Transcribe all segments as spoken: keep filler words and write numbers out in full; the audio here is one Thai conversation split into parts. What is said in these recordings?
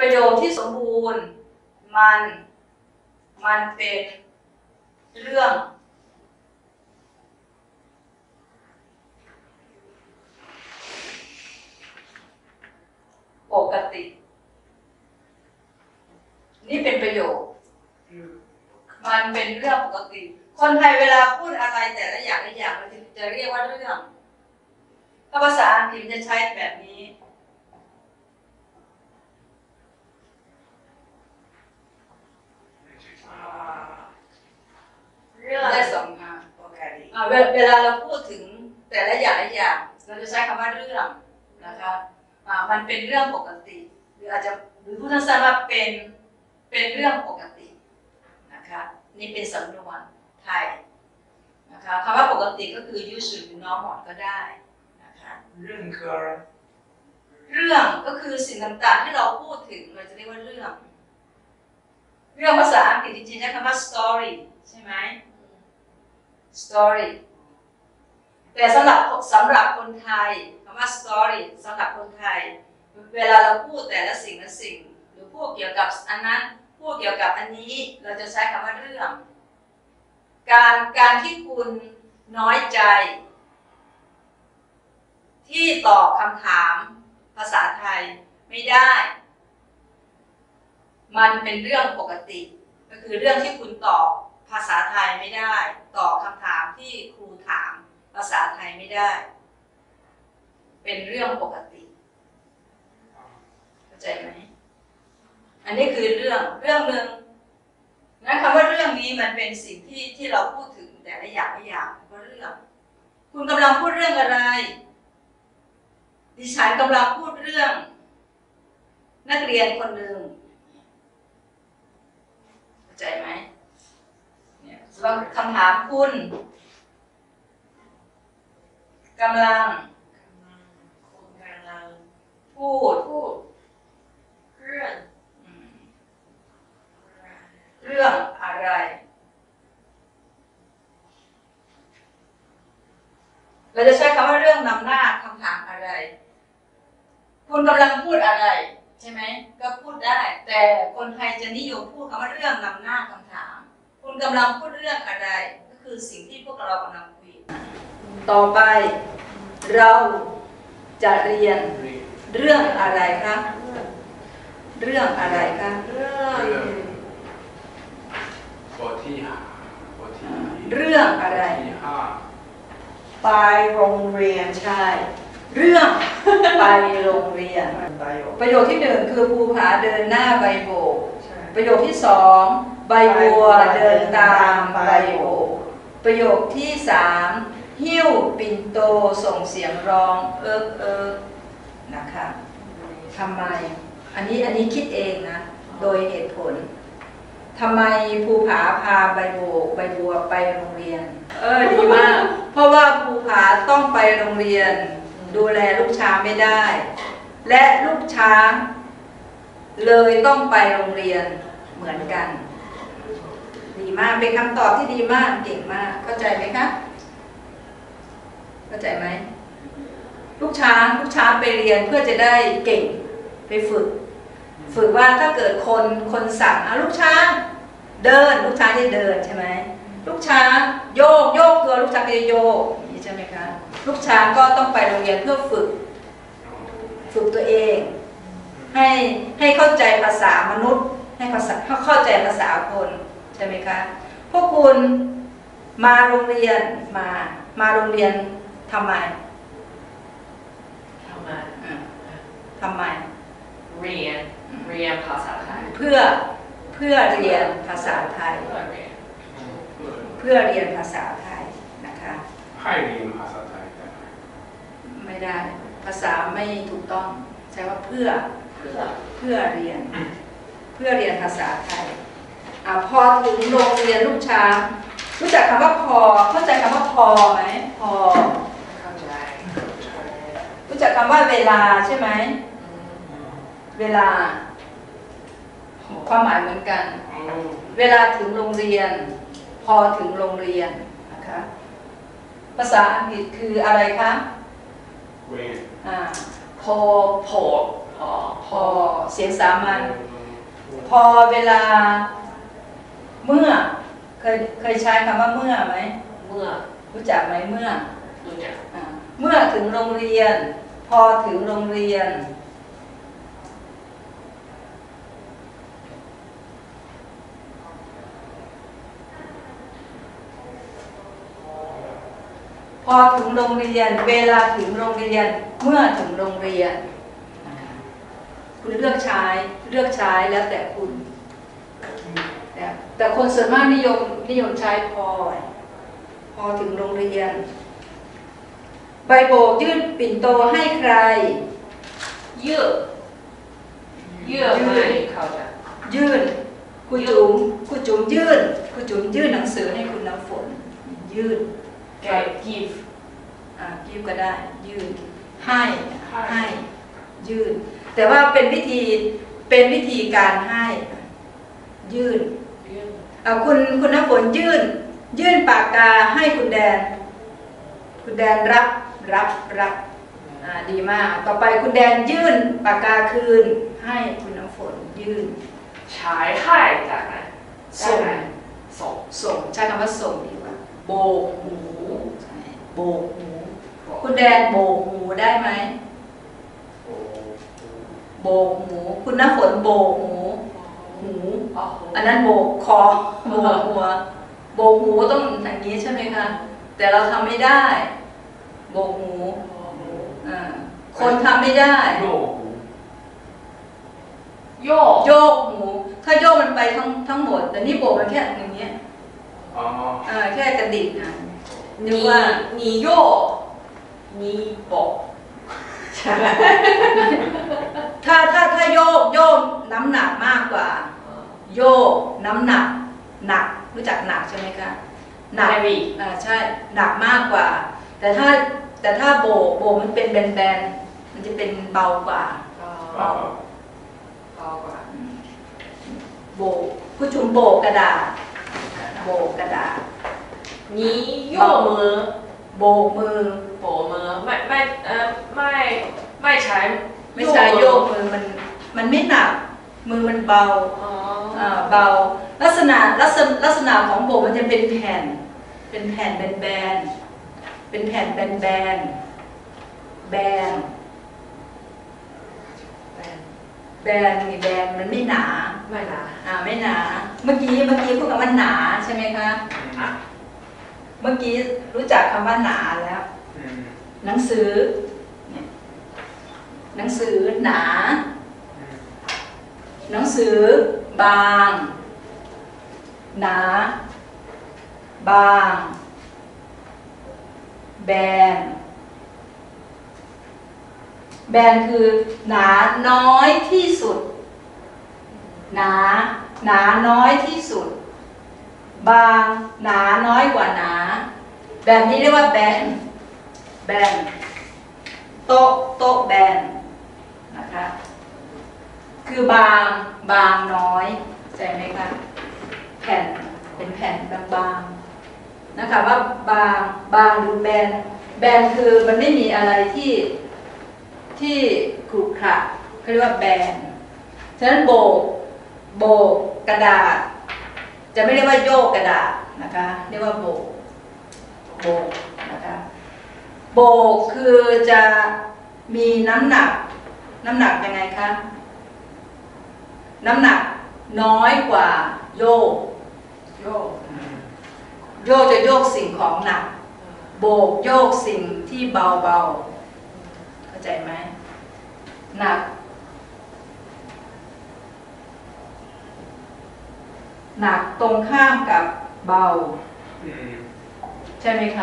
ประโยคที่สมบูรณ์มันมันเป็นเรื่องปกตินี่เป็นประโยคมันเป็นเรื่องปกติคนไทยเวลาพูดอะไรแต่ละอย่างละอย่างเราจะเรียกว่าเรื่องถ้าภาษาอังกฤษจะใช้แบบนี้เรื่องได้สองงานเวลาเราพูดถึงแต่ละอย่างละอย่างเราจะใช้คำว่าเรื่องนะคะมันเป็นเรื่องปกติหรืออาจจะหรือพูดสั้นๆว่าเป็นเป็นเรื่องปกตินะคะนี่เป็นสำนวนไทยนะคะคำว่าปกติก็คือ usual หรือ normal ก็ได้นะคะเรื่องคืออะไรเรื่องก็คือสิ่งต่างๆที่เราพูดถึงเราจะเรียกว่าเรื่องเรื่องภาษาอังกฤษจริงๆใช้คำว่า story ใช่ไหม story แต่สำหรับสำหรับคนไทยคำว่า story สำหรับคนไทยเวลาเราพูดแต่ละสิ่งละสิ่งหรือพูดเกี่ยวกับอันนั้นพูดเกี่ยวกับอันนี้เราจะใช้คำว่าเรื่องการการที่คุณน้อยใจที่ตอบคำถามภาษาไทยไม่ได้มันเป็นเรื่องปกติก็คือเรื่องที่คุณตอบภาษาไทยไม่ได้ตอบคำถามที่ครูถามภาษาไทยไม่ได้เป็นเรื่องปกติเข้าใจไหมอันนี้คือเรื่องเรื่องหนึ่งนะคำว่าเรื่องนี้มันเป็นสิ่งที่ที่เราพูดถึงแต่ละอย่างละอย่างก็เรื่องคุณกำลังพูดเรื่องอะไรดิฉันกำลังพูดเรื่องนักเรียนคนหนึ่งเข้าใจไหมเนี่ยคำถามคุณกำลังพูดพูดเรื่องเรื่องอะไรเราจะใช้คำว่าเรื่องนำหน้าคำถามอะไรคุณกำลังพูดอะไรใช่ไหมก็พูดได้แต่คนไทยจะนิยมพูดคำว่าเรื่องนำหน้าคำถามคุณกำลังพูดเรื่องอะไรก็คือสิ่งที่พวกเรากำลังคุยต่อไปเราจะเรียนเรื่องอะไรคะเรื่องอะไรคะเรื่องบทที่ห้าบทที่เรื่องอะไรไปโรงเรียนใช่เรื่องไปโรงเรียนประโยคที่หนึ่งคือภูผาเดินหน้าใบโบกประโยคที่สองใบบัวเดินตามใบโบกประโยคที่สามหิ้วปิ่นโตส่งเสียงร้องเอิกเอิกนะคะทำไมอันนี้อันนี้คิดเองนะโดยเหตุผลทำไมภูผาพาใบโบกใบบัวไปโรงเรียนเออดีมากเพราะว่าภูผาต้องไปโรงเรียนดูแลลูกช้างไม่ได้และลูกช้างเลยต้องไปโรงเรียนเหมือนกันดีมากเป็นคำตอบที่ดีมากเก่งมากเข้าใจไหมคะเข้าใจไหมลูกช้างลูกช้างไปเรียนเพื่อจะได้เก่งไปฝึกฝึกว่าถ้าเกิดคนคนสั่งลูกช้างเดินลูกช้างจะเดินใช่ไหมลูกช้างโยกโยกตัวลูกช้างจะโยกนี่ใช่ไหมคะลูกช้างก็ต้องไปโรงเรียนเพื่อฝึกฝึกตัวเองให้ให้เข้าใจภาษามนุษย์ให้ภาษาเข้าใจภาษาคนใช่ไหมคะพวกคุณมาโรงเรียนมามาโรงเรียนทำไมทำไมทำไมเรียนเรียนภาษาไทยเพื่อเพื่อเรียนภาษาไทยเพื่อเรียนภาษาไทยนะคะให้เรียนภาษาไทยไม่ได้ภาษาไม่ถูกต้องใช้ว่าเพื่อเพื่อเพื่อเรียนเพื่อเรียนภาษาไทยอ่าพอถึงโรงเรียนลูกช้างรู้จักคำว่าพอเข้าใจคำว่าพอไหมพอเข้าใจรู้จักคำว่าเวลาใช่ไหมเวลาความหมายเหมือนกันเวลาถึงโรงเรียนพอถึงโรงเรียนนะคะภาษาอังกฤษคืออะไรคะเวลอ่าพอพอพพอพอเสียงสามัญพอเวลาเมื่อเคยเคยใช้คำว่าเมื่อไหมเมื่อรู้จักไหมเมื่อรู้จักอ่าเมื่อถึงโรงเรียน พอถึงโรงเรียนพอถึงโรงเรียนเวลาถึงโรงเรียนเมื่อถึงโรงเรียนนะคะคุณเลือกใช้เลือกใช้แล้วแต่คุณแต่แต่คนส่วนมากนิยมนิยมใช้พอพอถึงโรงเรียนใบโบกยื่นปิ่นโตให้ใครเยื่อเยื่อไม่เข้าใจยื่นครูจุ๋มครูจุ๋มยื่นครูจุ๋มยื่นหนังสือให้คุณน้ำฝนยื่นแก give อ่ายื่นก็ได้ยื่นให้ให้ยื่นแต่ว่าเป็นวิธีเป็นวิธีการให้ยื่นยื่นเอาคุณคุณน้ำฝนยื่นยื่นปากกาให้คุณแดนคุณแดนรับรับรับอ่าดีมากต่อไปคุณแดนยื่นปากกาคืนให้คุณน้ำฝนยื่นใช้ให้จากไหนส่งส่งส่งใช้คำว่าส่งดีกว่าโบกหูใช่โบกหูคุณแดนโบกหูได้ไหมโบกหูคุณน้ำฝนโบกหูหูอ๋ออันนั้นโบกคอโบกหัวโบกหูต้องอย่างนี้ใช่ไหมคะแต่เราทำไม่ได้โบกหูอ่าคนทำไม่ได้โยกโยกโยกหูถ้าโยกมันไปทั้งทั้งหมด แต่นี่โบกมันแค่อย่างเงี้ยอ๋ออ่าแค่กระดิกนะนึก你ว่า你โยก你บอก ใช่ไหมถ้าถ้าถ้าโยกโยกน้ำหนักมากกว่า โยกน้ำหนักหนักรู้จักหนักใช่ไหมคะหนัก heavy อ่าใช่หนักมากกว่า แต่ถ้าแต่ถ้าโบกโบกมันเป็นแบนๆมันจะเป็นเบากว่าอ๋อเบากว่าโบกผู้ชุมโบกกระดาษโบกกระดาษ你โยกมือโบกมือโบกมือไม่ไม่เอ่อไม่ไม่ใช้ไม่ใช่โยกมือมันมันไม่หนักมือมันเบาอ๋ออ่าเบาลักษณะลักษณะลักษณะของโบกมันจะเป็นแผ่น เป็นแผ่นแบนๆเป็นแผ่นแบนแบนแบนแบนนี่แบนมันไม่หนาไม่นะอ่าไม่หนา เมื่อกี้เมื่อกี้พูดคำว่าหนาใช่ไหมคะอ่ะเมื่อกี้รู้จักคำว่าหนาแล้วอืมหนังสือเนี่ยหนังสือหนาอืมหนังสือบางหนาบางแบนแบนคือหนาน้อยที่สุดหนาหนาน้อยที่สุดบางหนาน้อยกว่าหนาแบบนี้เรียกว่าแบนแบนโต๊ะโต๊ะแบนนะคะคือบางบางน้อยใช่ไหมคะแผ่นเป็นแผ่นบางๆนะคะว่าบางบางหรือแบนแบนคือมันไม่มีอะไรที่ที่ขรุขระเขาเรียกว่าแบนฉะนั้นโบกโบกกระดาษจะไม่เรียกว่าโยกกระดาษนะคะเรียกว่าโบกโบกนะคะโบกคือจะมีน้ำหนักน้ำหนักยังไงคะน้ำหนักน้อยกว่าโยกโยกโยกจะโยกสิ่งของหนักโบกโยกสิ่งที่เบาเบาเข้าใจไหมหนักหนักตรงข้ามกับเบาอืมใช่ไหมคะ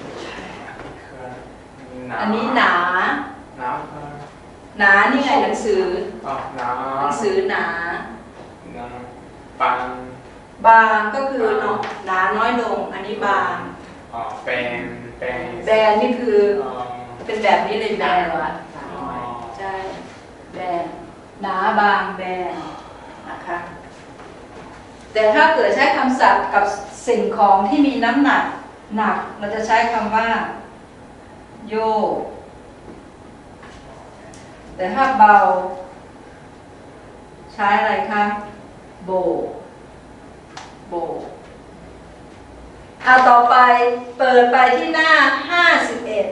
คือหนาอันนี้หนาหนาคือหนานี่ไงหนังสืออ๋อหนาหนังสือหนาหนาบางบางก็คือเนาะหนาน้อยลงอันนี้บางอ๋อแปลงแปลงแบนนี่คืออ๋อเป็นแบบนี้เลยแบนหนาอ๋อใช่แบนหนาบางแบนนะคะแต่ถ้าเกิดใช้คำศัพท์กับสิ่งของที่มีน้ำหนักหนักเราจะใช้คำว่าโยกแต่ถ้าเบาใช้อะไรคะโบโบเอาต่อไปเปิดไปที่หน้าห้าสิบเอ็ด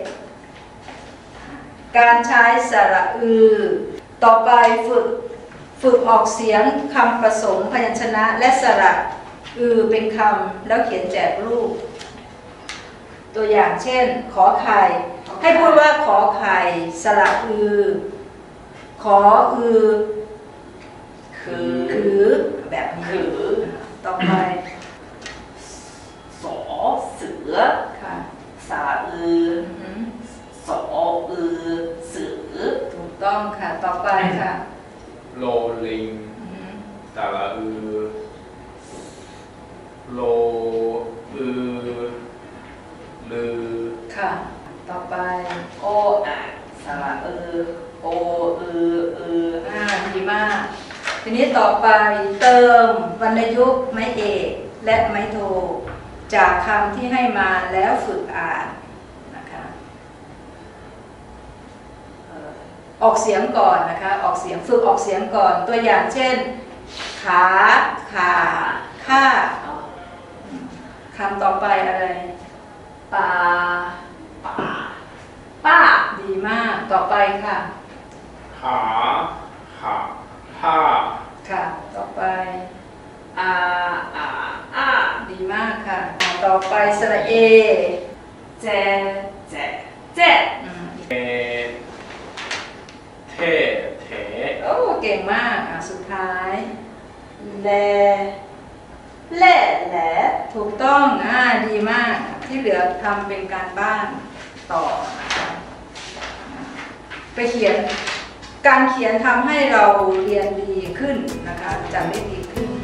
การใช้สระอือต่อไปฝึกฝึกออกเสียงคำผสมพยัญชนะและสระอือเป็นคำแล้วเขียนแจกรูปตัวอย่างเช่นขอไข่ให้พูดว่าขอไข่สระอือขออือคือคือแบบนี้ต่อไปสอเสือค่ะสาอือสออือสือถูกต้องค่ะต่อไปค่ะโลลิงตะละอือโลอือลือค่ะต่อไปโออ่ะสระอือโออืออืออ่าดีมากทีนี้ต่อไปเติมวรรณยุกต์ไม้เอกและไม้โทจากคำที่ให้มาแล้วฝึกอ่านนะคะออกเสียงก่อนนะคะออกเสียงฝึกออกเสียงก่อนตัวอย่างเช่นขาขาค่าคำต่อไปอะไรปลาป่าป้าดีมากต่อไปค่ะขาขาผ้าค่ะต่อไปอาอาอาดีมากค่ะต่อไปสระเอเจเจเจอืมเทเทเถโอ้เก่งมากอ่ะสุดท้ายแลแล่แหลถูกต้องอ่าดีมากที่เหลือทำเป็นการบ้านต่อนะคะไปเขียนการเขียนทำให้เราเรียนดีขึ้นนะคะจำได้ดีขึ้น